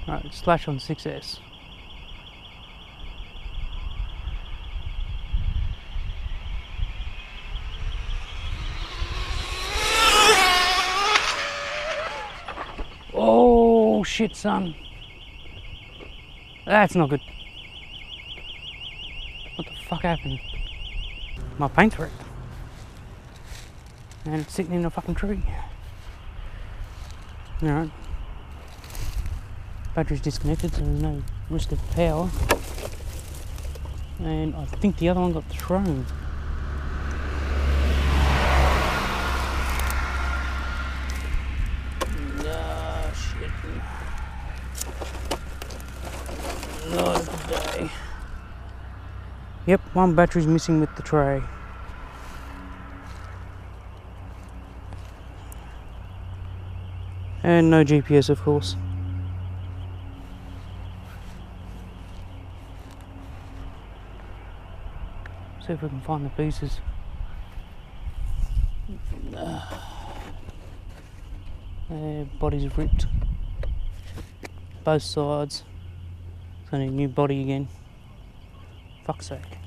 Right, slash on 6S. Oh shit, son. That's not good. What the fuck happened? My paint's wrecked. And it's sitting in a fucking tree. Alright. Battery's disconnected, so there's no risk of power. And I think the other one got thrown. No shit. Not a good day. Yep, one battery's missing with the tray. And no GPS, of course. See if we can find the pieces. Body's ripped. Both sides. It's gonna need a new body again. Fuck's sake.